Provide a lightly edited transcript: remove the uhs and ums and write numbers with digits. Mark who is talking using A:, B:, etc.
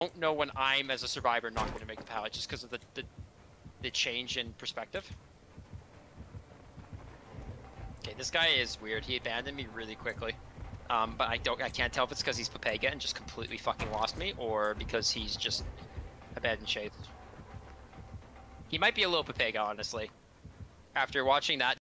A: don't know when I'm, as a survivor, not going to make the pallet just because of the change in perspective. Okay, this guy is weird. He abandoned me really quickly. But I can't tell if it's because he's Pepega and just completely fucking lost me, or because he's just abandoned Shades. He might be a little Pepega, honestly. After watching that